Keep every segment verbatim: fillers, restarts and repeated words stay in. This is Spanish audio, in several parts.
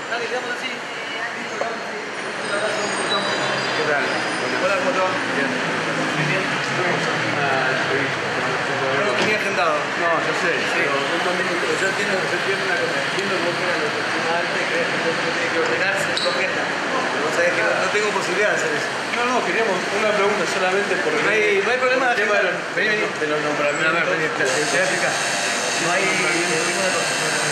Dale, quedamos así. ¿Qué tal? Hola, ¿cómo te va? Bien. Muy bien. Una entrevista con el No lo tenía agendado. No, yo sé, pero un momento, yo entiendo, yo entiendo una cosa, entiendo que vos tengas la autoestima alta y crees que todo el mundo tiene que ordenarse en tu agenda. Pero vos sabés que no, no tengo posibilidad de hacer eso. No, no, queríamos una pregunta solamente por No hay, no hay problema el tema de los, Vení, vení. de los nombramientos. A ver, vení, te voy a explicar. No hay ninguna cosa.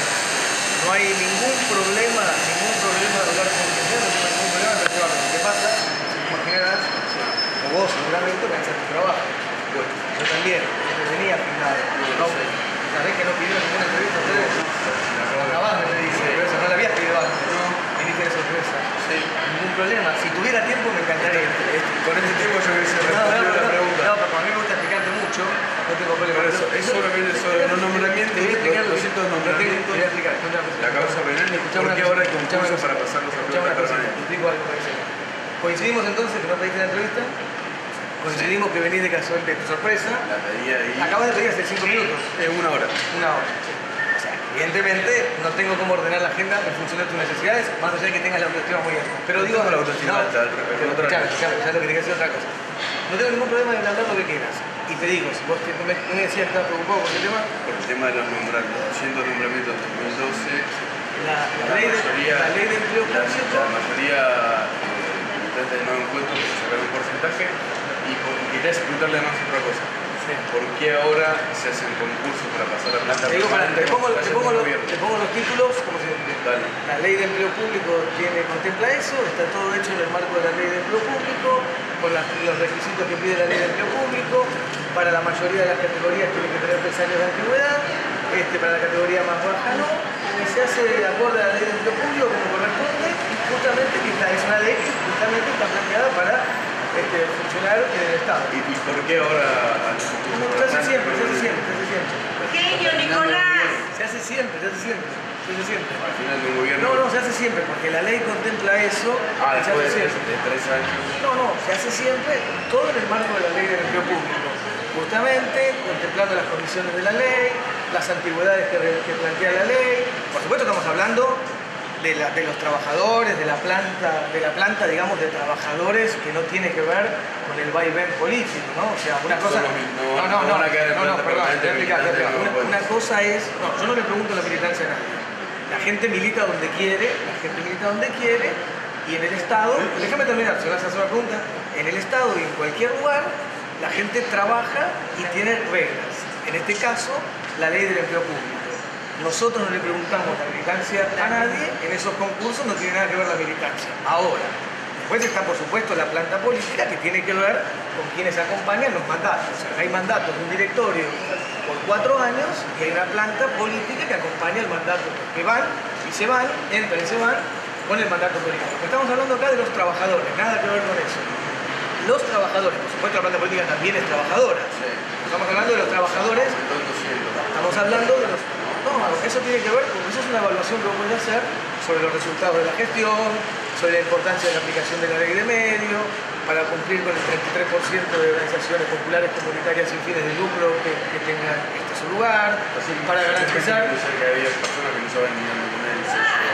No hay ningún problema, ningún problema de hablar con quien sea, no tengo ningún problema de llevarlo. ¿Qué pasa? Si te imaginarás, o vos seguramente pensás en tu trabajo. Bueno, yo también, yo venía agendado. No, sabés que no pidieron ninguna entrevista a ustedes. Acabás me dice, pero esa no la habías pedido antes. No. Viniste de sorpresa. Sí. Ningún problema. Si tuviera tiempo me encantaría. Con este tiempo yo hubiese No, no, respondido no, la pregunta. no, pero a mí me gusta explicarte mucho. No tengo problema. Por eso, es solamente sobre los nombramientos, Te voy a explicar los cientos Te nombramientos, voy a explicar. la causa penal, y por qué ahora hay concursos para pasarlos a Escuchame planta una cosa, te permanente. explico algo para que sepas. Coincidimos entonces que no pediste la entrevista. Coincidimos que venís de casual de sorpresa. La pedí ahí. Acabas de pedir hace cinco minutos. Es una hora. Una hora. Sí. O sea, evidentemente no tengo cómo ordenar la agenda en función de tus necesidades, más allá de que tengas la autoestima muy alta. Pero digo, tengo la autoestima no, alta, es otra escuchame, cosa. escuchame, ya lo que te quiero decir es otra cosa. No tengo ningún problema de hablar lo que quieras. Y te digo, si vos te, me, me decías que estás preocupado por el tema, Por el tema de los nombramientos, doscientos nombramientos de dos mil doce, la, la, la ley, de, mayoría, la ley de empleo la, público. la mayoría eh, militantes no encuentro que se sacar un porcentaje y, por, y quería preguntarle además otra cosa. Sí. ¿Por qué ahora se hacen concursos para pasar la planta Te digo, para, permanente? te, pongo, cuando te, está pongo yendo los, el gobierno? te pongo los títulos, como se Dale. La ley de empleo público tiene, contempla eso, está todo hecho en el marco de la ley de empleo público, con las, los requisitos que pide la ley de empleo público. Para la mayoría de las categorías tiene que tener tres años de antigüedad, este, para la categoría más baja no, y se hace de acuerdo a la ley de empleo público como corresponde, y justamente que esta es una ley que justamente está planteada para este, funcionar en el Estado. ¿Y, ¿Y por qué ahora? No, se hace siempre, se hace siempre, se hace siempre. Genio, Nicolás. Se hace siempre, se hace siempre, se hace siempre. Al final de un gobierno. No, no, se hace siempre, porque la ley contempla eso. Ah, y se después hace de, siempre. de tres años. No, no, se hace siempre, todo en el marco de la ley del empleo público. Justamente, contemplando las condiciones de la ley, las antigüedades que, que plantea la ley. Por supuesto estamos hablando de, la, de los trabajadores, de la planta, de la planta, digamos, de trabajadores que no tiene que ver con el vaivén político, ¿no? O sea, una cosa... No, No, no, no no, van a quedar en no, no, planta perdón, permanente te voy a explicar, te voy a explicar. militantes, Una, no, una cosa es... No, yo no le pregunto la militancia a nadie. La gente milita donde quiere, la gente milita donde quiere, y en el Estado, déjame terminar, si vas a hacer una pregunta, en el Estado y en cualquier lugar, la gente trabaja y tiene reglas. En este caso, la ley del empleo público. Nosotros no le preguntamos la militancia a nadie, en esos concursos no tiene nada que ver la militancia. Ahora, después está por supuesto la planta política que tiene que ver con quienes acompañan los mandatos. O sea, hay mandatos de un directorio por cuatro años y hay una planta política que acompaña el mandato, que van y se van, entran y se van con el mandato político. Estamos hablando acá de los trabajadores, nada que ver con eso. Los trabajadores, por supuesto la planta política también es trabajadora. Sí. Estamos hablando de los trabajadores, estamos hablando de los... No, eso tiene que ver, porque eso es una evaluación que vos podés hacer sobre los resultados de la gestión, sobre la importancia de la aplicación de la ley de medio, para cumplir con el treinta y tres por ciento de organizaciones populares comunitarias sin fines de lucro que, que tengan este su lugar, Así, para yo garantizar... pensé que había personas que no saben ni dónde poner el sello.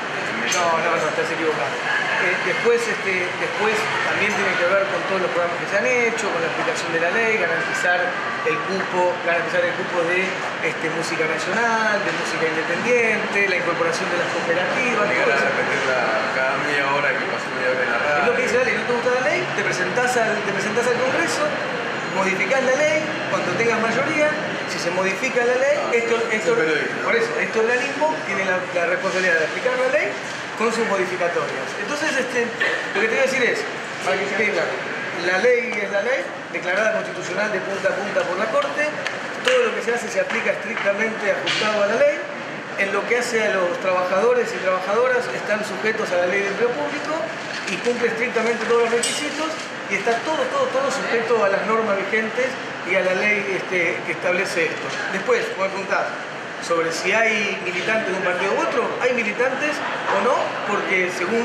No, no, no, estás equivocado. Eh, después, este, después también tiene que ver con todos los programas que se han hecho, con la aplicación de la ley, garantizar el cupo, garantizar el cupo de este, música nacional, de música independiente, la incorporación de las cooperativas. Llegar todo a eso. repetirla cada media hora que pasó media hora en la radio. Es lo que dice la ley, no te gusta la ley, te presentás al, te presentás al Congreso, modificás la ley, cuando tengas mayoría, si se modifica la ley, Ah, esto, sí, esto, sí, periodista. por eso, este organismo tiene la, la responsabilidad de aplicar la ley con sus modificatorias. Entonces, este, lo que te voy a decir es, para que quede claro, la ley es la ley, declarada constitucional de punta a punta por la Corte, todo lo que se hace se aplica estrictamente ajustado a la ley. En lo que hace a los trabajadores y trabajadoras, están sujetos a la ley de empleo público y cumple estrictamente todos los requisitos y está todo, todo, todo sujeto a las normas vigentes y a la ley este, que establece esto. Después, vos me preguntás sobre si hay militantes de un partido u otro, hay militantes o no, porque según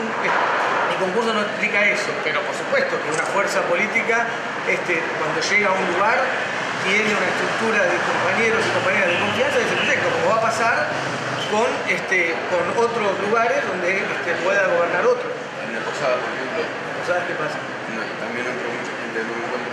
el concurso no explica eso, pero por supuesto que una fuerza política, este, cuando llega a un lugar, tiene una estructura de compañeros y compañeras de confianza de ese proyecto, como va a pasar con, este, con otros lugares donde este, pueda gobernar otro. En la Posada, por ejemplo. ¿Sabes qué pasa? No, también entró mucha gente de Nuevo Encuentro.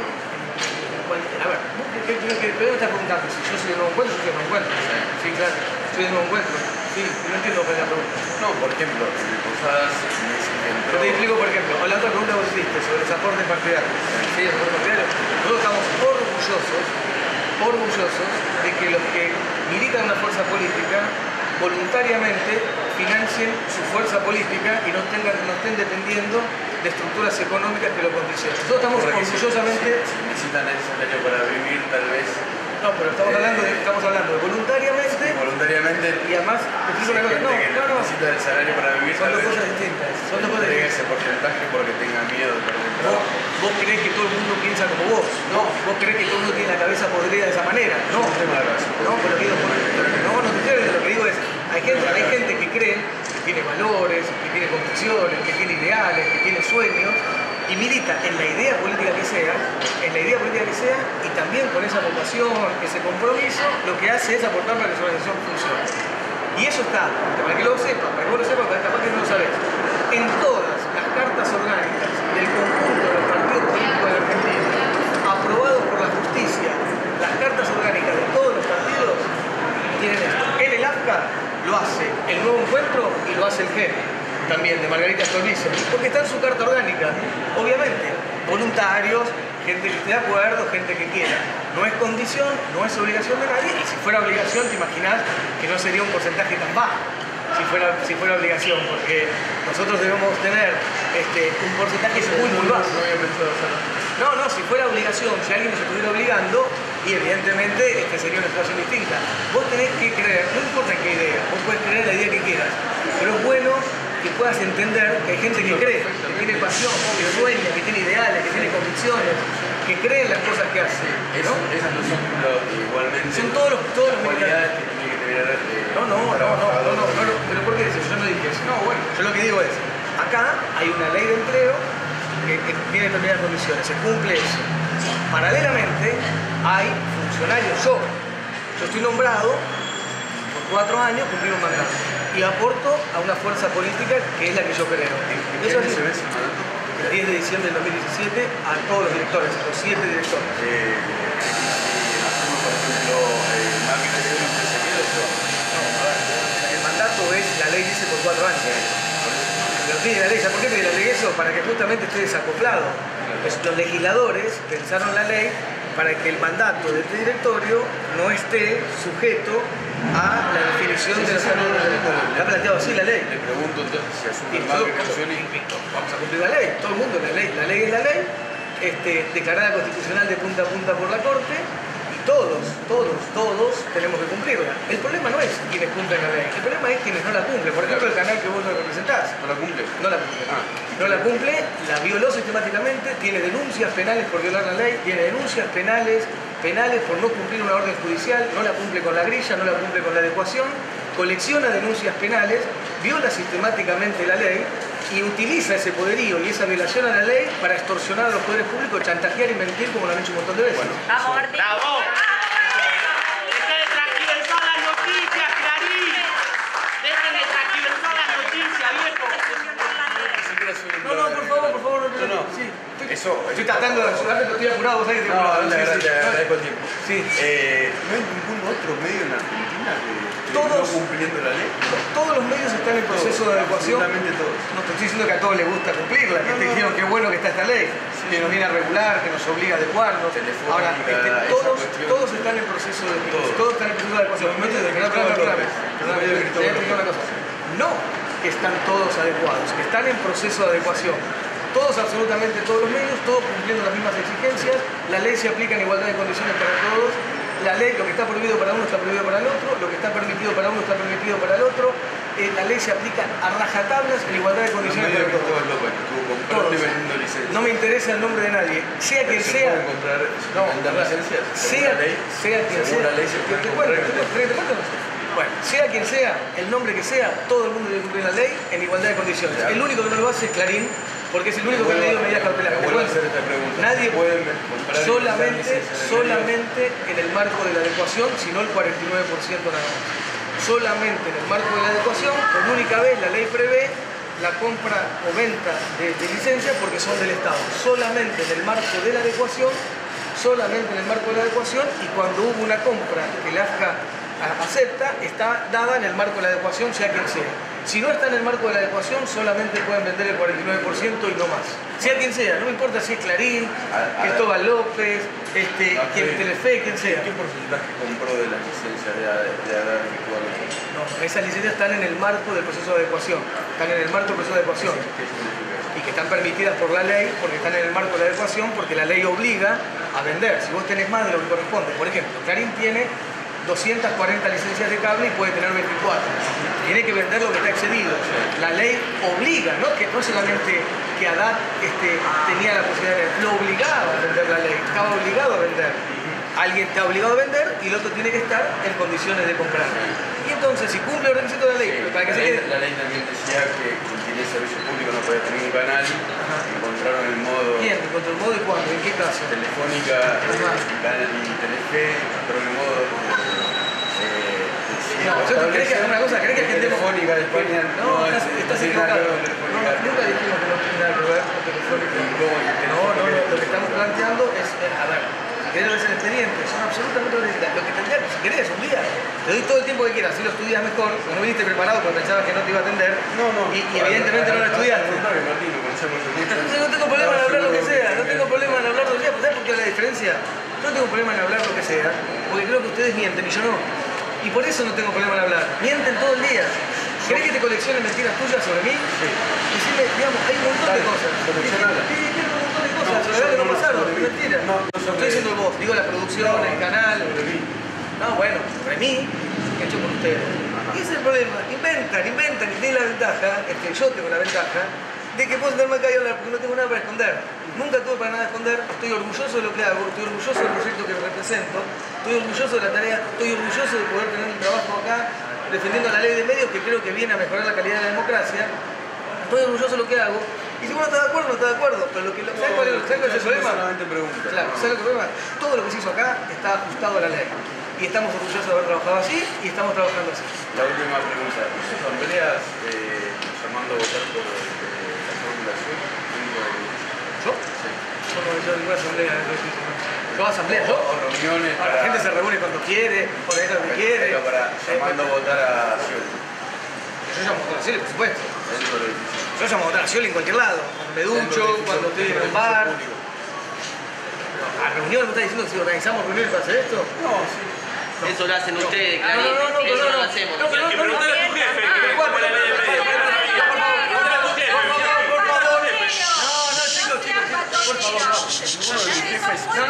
A ver, vos qué, qué, qué, qué me estás preguntando? Si yo soy de Nuevo Encuentro, soy de Nuevo Encuentro. Sí, claro, soy de Nuevo Encuentro. Sí, no entiendo cuál es la pregunta. No, por ejemplo, en Posadas me dicen que entró... Yo te explico, por ejemplo, o la otra pregunta que vos hiciste sobre los aportes partidarios. Sí, los aportes partidarios. Nosotros estamos orgullosos, orgullosos de que los que militan una fuerza política voluntariamente financien su fuerza política y no, tengan, no estén dependiendo de estructuras económicas que lo condicionen. Nosotros estamos orgullosamente... Si, si necesitan el salario para vivir, tal vez... No, pero estamos, eh, hablando, de, estamos hablando de voluntariamente... Voluntariamente... Y además, te explico una cosa. No, que no, no. necesita el salario para vivir, Son tal dos vez cosas distintas. Son dos cosas entrega distintas. ese porcentaje porque tenga miedo de perder el Vos, trabajo. vos creés que todo el mundo piensa como vos. No. Vos creés que todo el mundo tiene la cabeza podrida de esa manera. No. No tengo la razón. No, pero digo, no, no te estoy diciendo, lo que digo es, hay gente, hay gente que cree que tiene valores, que tiene convicciones, que tiene ideales, que tiene sueños, y milita en la idea política que sea, en la idea política que sea, y también con esa vocación, ese compromiso, lo que hace es aportar para que su organización funcione. Y eso está, para que lo sepas, para que vos lo sepas, para capaz que no lo sabés, en todas las cartas orgánicas del conjunto de los partidos políticos de la Argentina, aprobados por la justicia, las cartas orgánicas de todos los partidos tienen esto. En el A F C A lo hace el Nuevo Encuentro y lo hace el G E N, también de Margarita Stolbizer, porque está en su carta orgánica, obviamente, voluntarios, gente que esté de acuerdo, gente que quiera. No es condición, no es obligación de nadie, y si fuera obligación, te imaginás que no sería un porcentaje tan bajo, si fuera, si fuera obligación, porque nosotros debemos tener este, un porcentaje muy, muy bajo. No había pensado hacerlo. No, no, si fuera obligación, si alguien nos estuviera obligando, y evidentemente este sería una situación distinta. Vos tenés que creer, no importa en qué idea, vos puedes creer en la idea que quieras, pero es bueno que puedas entender que hay gente que cree, que tiene pasión, que sueña, que tiene ideales, que tiene convicciones, que cree en las cosas que hace, ¿no? Esas no son lo, igualmente... Son todos los, todos los cualidades que tiene que tener... Eh, No, no, no, no, no, no, no, no, pero ¿por qué dices? Yo no dije eso. No, bueno, yo lo que digo es, acá hay una ley de empleo que, que tiene determinadas condiciones, se cumple eso. Paralelamente hay funcionarios, yo, yo estoy nombrado por cuatro años, cumplir un mandato y aporto a una fuerza política que es la que yo creo. ¿En qué Eso año es se ve ese mandato? el diez de diciembre del dos mil diecisiete a todos los directores, a los siete directores. Eh, hacemos, por ejemplo, eh, más que crecer un seguido, pero... No, a ver, el mandato es, la ley dice por cuatro años. Lo pide la ley, ¿sabes por qué pide la ley eso? Para que justamente esté desacoplado. Pues los legisladores pensaron la ley para que el mandato de este directorio no esté sujeto a la definición de los anuncios. Está planteado así la ley. Le pregunto entonces si asume Y más todo- que creación y... Vamos a cumplir la ley, todo el mundo, la ley, la ley es la ley, este, declarada constitucional de punta a punta por la Corte, y todos, todos, todos tenemos que cumplirla. El problema no es quienes cumplen la ley, el problema es quienes no la cumplen. Por ejemplo, el canal que vos no representás. ¿No la cumple? No la cumple. Ah. No la cumple, la violó sistemáticamente, tiene denuncias penales por violar la ley, tiene denuncias penales, penales por no cumplir una orden judicial, no la cumple con la grilla, no la cumple con la adecuación, colecciona denuncias penales, viola sistemáticamente la ley y utiliza ese poderío y esa violación a la ley para extorsionar a los poderes públicos, chantajear y mentir como lo han hecho un montón de veces. Bueno, Vamos, Martín. ¡Bravo! Dejen de transgiversar las noticias, Clarín. Dejen de transgiversar las noticias, viejo. si quieres subir No, no, por favor, por favor. No, no. Sí, estoy, Eso... estoy tratando de ayudarte, pero estoy apurado, vos sabés que estoy No, apurado. la Sí, verdad, sí. te agradezco el tiempo. Sí. Eh, ¿No hay ningún otro medio en Argentina que esté Todos. no cumpliendo la ley? Todos los medios están en proceso de adecuación. Absolutamente todos. No te estoy diciendo que a todos les gusta cumplirla, que No, te no, dijeron no. que bueno que está esta ley, que nos viene a regular, que nos obliga a adecuarnos. Telefónica, Ahora, este, esa todos, cuestión. todos están en proceso de Todos. todos están en proceso de adecuación. Los medios de Perdón, Cristóbal perdón, López. perdón, Los medios de te voy a Cristóbal explicar una cosa. No que están todos adecuados, que están en proceso de adecuación. Todos, absolutamente todos los medios, todos cumpliendo las mismas exigencias, la ley se aplica en igualdad de condiciones para todos, la ley, lo que está prohibido para uno está prohibido para el otro, lo que está permitido para uno está permitido para el otro, eh, la ley se aplica a rajatablas en igualdad de Los condiciones medios de para todos. Cristóbal López, que estuvo comprando Todos. y vendiendo licencias. No me interesa el nombre de nadie, sea quien ¿Se sea. puede encontrar No, vender licencias? Según sea, la ley, sea quien según sea. la ley se Te- puede te comprar cuento, y te vender. cuento, te cuento. Bueno, sea quien sea, el nombre que sea, todo el mundo debe cumplir la ley en igualdad de condiciones. Claro. El único que no lo hace es Clarín, porque es el único que ha pedido medidas cautelares. Me Te vuelvo a cuento. hacer esta pregunta. Nadie ¿Pueden comprar y vender solamente, licencias de solamente en el marco de la adecuación, sino el cuarenta y nueve por ciento nada más. solamente en el marco de la adecuación. Por única vez la ley prevé la compra o venta de, de licencias porque son del Estado. Solamente en el marco de la adecuación, solamente en el marco de la adecuación, y cuando hubo una compra que el AFCA acepta, está dada en el marco de la adecuación, sea quien sea. Si no está en el marco de la adecuación, solamente pueden vender el cuarenta y nueve por ciento y no más. Sea quien sea, no me importa si es Clarín, Cristóbal López, este, quien, Telefe, quien sea. ¿Qué porcentaje compró de las licencias de Haddad virtualmente? No, esas licencias están en el marco del proceso de adecuación. Están en el marco del proceso de adecuación. ¿Qué significa? Y que están permitidas por la ley, porque están en el marco de la adecuación, porque la ley obliga a vender. Si vos tenés más de lo que corresponde, por ejemplo, Clarín tiene doscientas cuarenta licencias de cable y puede tener veinticuatro. Tiene que vender lo que está excedido. La ley obliga, no que no solamente que Haddad este, tenía la posibilidad de... Lo obligaba a vender la ley, estaba obligado a vender. Alguien está obligado a vender y el otro tiene que estar en condiciones de comprar. Y entonces, si cumple los requisitos de la ley, Sí, para que la, se ley, quede... la ley también decía que quien tiene servicio público no podía tener un canal. Ajá. Encontraron el modo... ¿Quién? ¿Contra el modo y cuándo? ¿En qué caso? Telefónica Ajá. eh, y Telefe, encontraron el modo... No, yo te crees que una cosa, crees que gente Telefónica de España no, estás, es- estás no tiene nada que equivocado. ver con No, Telefónica. nunca dijimos que no tiene nada que ver con Telefónica. Y luego el No, no, no, lo que Telefónica- estamos planteando es, eh, a ver, si querés ver el expediente, son absolutamente originales. Lo que tendrías, si querés, un día, te doy todo el tiempo que quieras, si lo estudias mejor, porque no viniste preparado porque pensabas que no te iba a atender, No, no. y, y evidentemente no lo estudiaste. No, no, Martín, lo conocemos hace mucho. Entonces no tengo problema en hablar lo que sea, no tengo problema en hablar lo que sea, ¿sabes por qué la diferencia? No tengo problema en hablar lo que sea, porque creo que ustedes mienten y yo no. Y por eso no tengo problema en hablar. Mienten todo el día. ¿Querés que te coleccione mentiras tuyas sobre mí? Sí. Decime, digamos, hay un montón de Dale, cosas. coleccionala. Sí, tengo un montón de cosas. No, sobre algo que no no, pasaron, sobre es mí. mentira. No, no sobre estoy diciendo mí. vos, digo la producción, No, el canal. sobre mí. No, bueno, sobre mí, hecho por ustedes. Y ese es el problema. Inventan, inventan y tienen la ventaja, este, yo tengo la ventaja, de que puedo sentarme acá y hablar porque no tengo nada para esconder. Nunca tuve para nada esconder, estoy orgulloso de lo que hago, estoy orgulloso del proyecto que represento, estoy orgulloso de la tarea, estoy orgulloso de poder tener un trabajo acá defendiendo la ley de medios que creo que viene a mejorar la calidad de la democracia. Estoy orgulloso de lo que hago. Y si uno está de acuerdo, no está de acuerdo. Pero lo que, ¿sabes cuál es, ¿sabes cuál es el problema? Solamente pregunta. Claro, ¿sabes el problema? Todo lo que se hizo acá está ajustado a la ley. Y estamos orgullosos de haber trabajado así y estamos trabajando así. La última pregunta. ¿Sus asambleas eh, llamando a votar por eh, la regulación? ¿Yo? Sí. Yo no he hecho ninguna asamblea en el edificio, ¿no? ¿Yo asamblea? ¿Yo? O reuniones Ahora, para... la gente se reúne cuando quiere, organiza lo que quiere. Pero para Eh, llamando a votar a Scioli. Yo llamo a votar a Scioli, por supuesto. Dentro del edificio. Yo llamo a votar a Scioli en cualquier lado. Cuando me Dentro del ducho, edificio- cuando estoy en dentro un del bar. edificio público. ¿A reuniones me estás diciendo que si organizamos reuniones para hacer esto? No, sí. Eso lo hacen ustedes, No, Clarín. no, no, no, Eso no, no lo no. hacemos. No, pero no, Que no, preguntar a tu jefe, que Pero igual, como la ley de pero- medios. pero- pero- pero- por favor, Preguntar a tu jefe, por favor, por favor. No, no, chicos, chicos, por favor, no. No,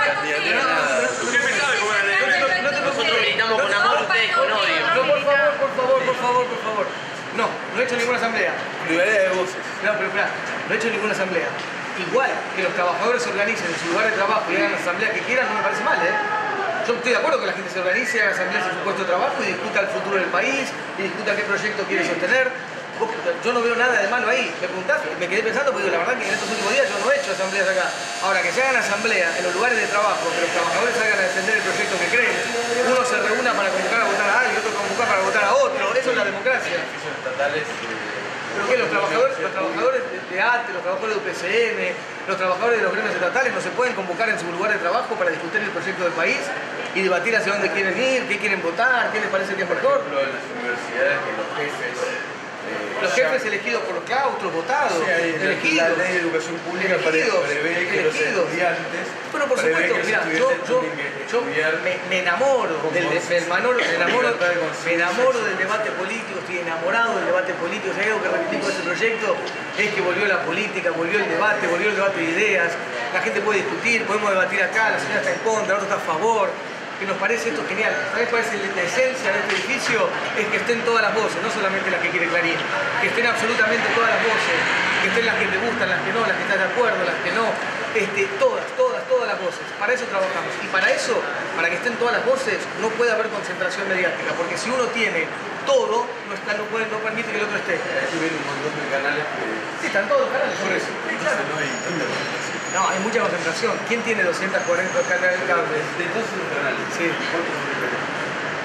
Tu jefe sabe cómo es la ley de medios. No te Nosotros preocupes. militamos con amor, ustedes con odio. No, por favor, por favor, por favor, por favor. No, no he hecho ninguna asamblea. Pluralidad de voces. No, pero espera, no he hecho ninguna asamblea. Igual que los trabajadores se organicen en su lugar de trabajo y hagan la asamblea que quieran, no me parece mal, ¿eh? Yo estoy de acuerdo que la gente se organice, haga asambleas en su puesto de trabajo y discuta el futuro del país y discuta qué proyecto quiere sostener. Vos- Yo no veo nada de malo ahí. Me preguntaste, me quedé pensando porque digo, la verdad que en estos últimos días yo no he hecho asambleas acá. Ahora, que se hagan asamblea en los lugares de trabajo, que los trabajadores salgan a defender el proyecto que creen, uno se reúna para convocar a votar a alguien, otro convocar para votar a otro, eso es la democracia. Edificios estatales. eh, ¿Pero qué? Los trabajadores, los trabajadores de A T E, los trabajadores de U P C N, los trabajadores de los gremios estatales no se pueden convocar en su lugar de trabajo para discutir el proyecto del país y debatir hacia dónde quieren ir, qué quieren votar, qué les parece que es Por mejor. ejemplo, en las universidades que los jefes... eh, Los llaman- jefes elegidos por los claustros, votados, Sí, hay la- elegidos. La ley de educación pública pre- Elegidos, prevé que los elegidos. estudiantes... Bueno, por prevé supuesto, que los mira, yo, estudiantes yo, tienen que yo estudiar me, me enamoro con del, voces, me enamoro, me enamoro, libertad de me conciencia. enamoro del debate político, estoy enamorado del debate político. Si hay algo que reivindico de este proyecto es que volvió la política, volvió el debate, volvió el debate de ideas. La gente puede discutir, podemos debatir acá, la señora está en contra, la otra está a favor. Que nos parece esto genial. ¿Sabes cuál es la esencia de este edificio? Es que estén todas las voces, no solamente las que quiere Clarín. Que estén absolutamente todas las voces, que estén las que te gustan, las que no, las que estás de acuerdo, las que no. Este, todas, todas, todas las voces. Para eso trabajamos. Y para eso, para que estén todas las voces, no puede haber concentración mediática. Porque si uno tiene todo, no, está, no, puede, no permite que el otro esté. Aquí ven un montón de canales que... Sí, están todos los canales. Por eso, Sí, entonces claro. no hay tanta concentración. No, hay mucha concentración. ¿Quién tiene doscientos cuarenta canales de cable? De todos los canales, Sí. ¿cuántos son de Perú? No,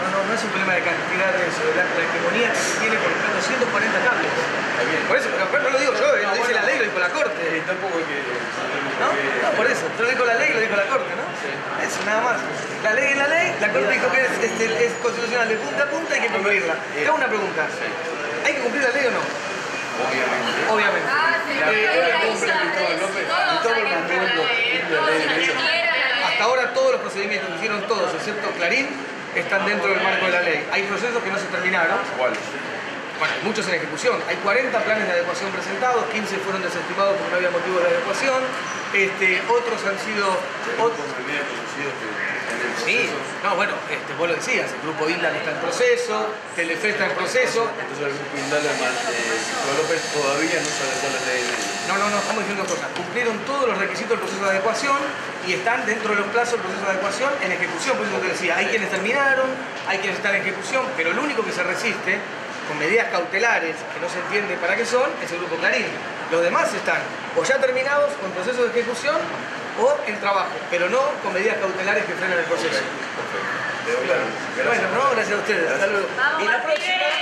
no, no es un problema de cantidad de eso, de la, la hegemonía que se tiene por ejemplo doscientos cuarenta cables. Por eso, pero no lo digo yo, eh, lo dice la ley, lo dijo la Corte. Y tampoco es que... ¿No? No, por eso, yo lo dijo la ley, lo dijo la Corte, ¿no? Sí. Eso, nada más. La ley es la ley, la Corte dijo que es, es, es constitucional de punta a punta, hay que cumplirla. Te hago una pregunta. ¿Hay que cumplir la ley o no? Obviamente. Obviamente. La ley cumple Cristóbal López. Cristóbal cumplió la ley de ellos. Hasta ahora todos los procedimientos que hicieron todos, excepto Clarín, están dentro del marco de la ley. Hay procesos que no se terminaron. ¿Cuáles? Bueno, hay muchos en ejecución. Hay cuarenta planes de adecuación presentados, quince fueron desestimados porque no había motivo de adecuación. Este, otros han sido... Otros me había conocido que en el Sí, proceso... no, bueno, este, vos lo decías, el grupo Indan está en proceso, Telefe está en proceso. Entonces el grupo Indala más de Cristóbal López todavía no se adecuó a la ley de ellos. No, no, no, estamos diciendo cosas. Cumplieron todos los requisitos del proceso de adecuación y están dentro de los plazos del proceso de adecuación en ejecución. Por eso te decía, hay quienes terminaron, hay quienes están en ejecución, pero el único que se resiste con medidas cautelares que no se entiende para qué son es el grupo Clarín. Los demás están o ya terminados con proceso de ejecución o en trabajo, pero no con medidas cautelares que frenan el proceso. Perfecto. Quedó claro. Gracias. Bueno, no, gracias a ustedes. Hasta luego. Vamos, Y la Martínez. próxima...